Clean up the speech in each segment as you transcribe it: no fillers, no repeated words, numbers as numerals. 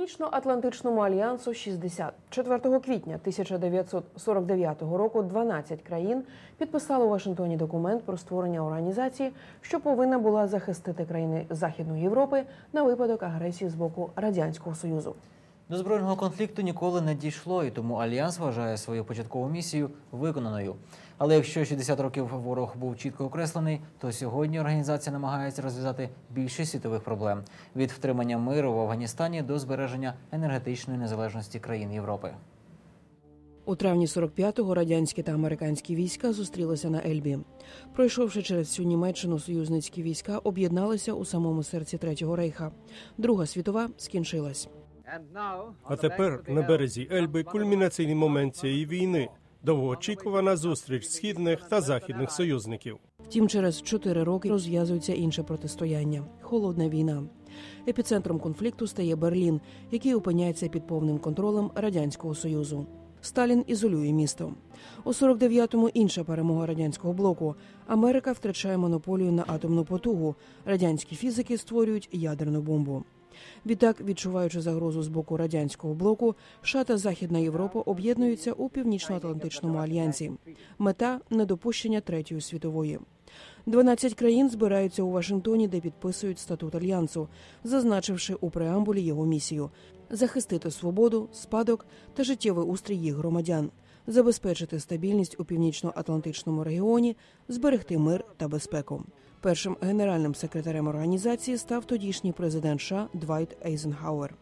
Північно-Атлантичному альянсу 60. 4 квітня 1949 року 12 країн підписали у Вашингтоні документ про створення організації, що повинна була захистити країни Західної Європи на випадок агресії з боку Радянського Союзу. До збройного конфлікту ніколи не дійшло, і тому Альянс вважає свою початкову місію виконаною. Але якщо 60 років ворог був чітко окреслений, то сьогодні організація намагається розв'язати більшість світових проблем – від втримання миру в Афганістані до збереження енергетичної незалежності країн Європи. У травні 45-го радянські та американські війська зустрілися на Ельбі. Пройшовши через всю Німеччину, союзницькі війська об'єдналися у самому серці Третього рейха. Друга світова скінчилась. А тепер на березі Ельби кульмінаційний момент цієї війни – довгоочікувана зустріч східних та західних союзників. Втім, через 4 роки розв'язується інше протистояння – холодна війна. Епіцентром конфлікту стає Берлін, який опиняється під повним контролем Радянського Союзу. Сталін ізолює місто. У 49-му інша перемога Радянського блоку. Америка втрачає монополію на атомну потугу. Радянські фізики створюють ядерну бомбу. Відтак, відчуваючи загрозу з боку Радянського блоку, США та Західна Європа об'єднуються у Північно-Атлантичному альянсі. Мета – недопущення Третьої світової. 12 країн збираються у Вашингтоні, де підписують статут Альянсу, зазначивши у преамбулі його місію – захистити свободу, спадок та життєвий устрій їх громадян, забезпечити стабільність у Північно-Атлантичному регіоні, зберегти мир та безпеку. Першим генеральним секретарем організації став тодішній президент США Двайт Ейзенхауер.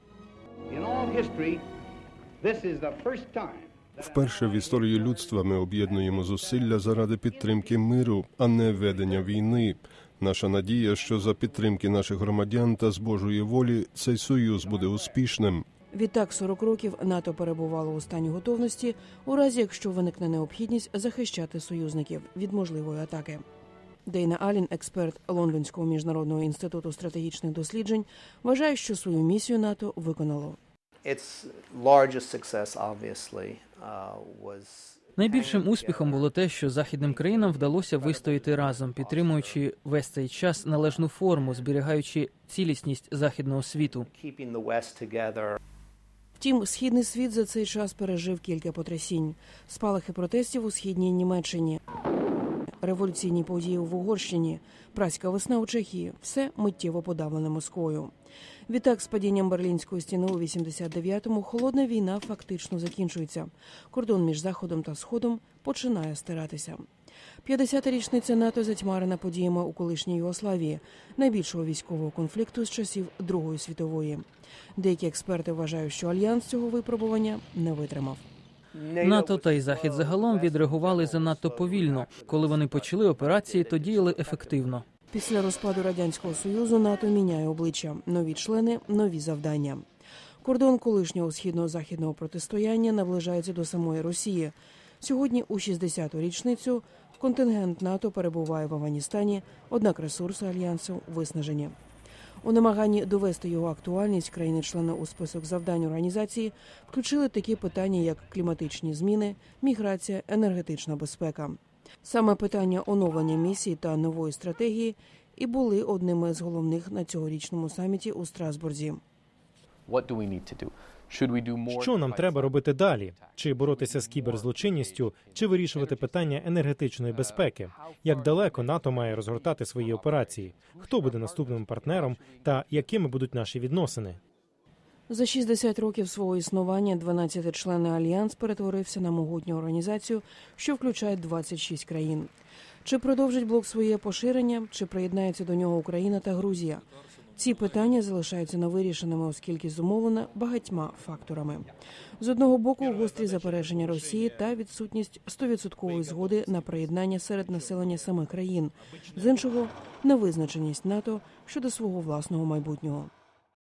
Вперше в історії людства ми об'єднуємо зусилля заради підтримки миру, а не ведення війни. Наша надія, що за підтримки наших громадян та з Божої волі цей союз буде успішним. Відтак 40 років НАТО перебувало у стані готовності, у разі якщо виникне необхідність захищати союзників від можливої атаки. Дейна Аллен, експерт Лондонського міжнародного інституту стратегічних досліджень, вважає, що свою місію НАТО виконало. Найбільшим успіхом було те, що західним країнам вдалося вистояти разом, підтримуючи весь цей час належну форму, зберігаючи цілісність західного світу. Втім, східний світ за цей час пережив кілька потрясінь. Спалахи протестів у східній Німеччині, революційні події в Угорщині, Празька весна у Чехії – все миттєво подавлене Москвою. Відтак, з падінням Берлінської стіни у 89-му холодна війна фактично закінчується. Кордон між Заходом та Сходом починає стиратися. 50-та річниця НАТО затьмарена подіями у колишній Югославії, найбільшого військового конфлікту з часів Другої світової. Деякі експерти вважають, що Альянс цього випробування не витримав. НАТО та й Захід загалом відреагували занадто повільно. Коли вони почали операції, то діяли ефективно. Після розпаду Радянського Союзу НАТО міняє обличчя. Нові члени, нові завдання. Кордон колишнього східно-західного протистояння наближається до самої Росії. Сьогодні, у 60-ту річницю, контингент НАТО перебуває в Афганістані, однак ресурси Альянсу виснажені. У намаганні довести його актуальність країни-члени у список завдань організації включили такі питання, як кліматичні зміни, міграція, енергетична безпека. Саме питання оновлення місії та нової стратегії і були одними з головних на цьогорічному саміті у Страсбурзі. Що нам треба робити далі? Чи боротися з кіберзлочинністю, чи вирішувати питання енергетичної безпеки? Як далеко НАТО має розгортати свої операції? Хто буде наступним партнером та якими будуть наші відносини? За 60 років свого існування 12-членний Альянс перетворився на могутню організацію, що включає 26 країн. Чи продовжить блок своє поширення, чи приєднаються до нього Україна та Грузія? Ці питання залишаються невирішеними, оскільки зумовлено багатьма факторами. З одного боку, гострі заперечення Росії та відсутність 100% згоди на приєднання серед населення самих країн. З іншого – невизначеність НАТО щодо свого власного майбутнього.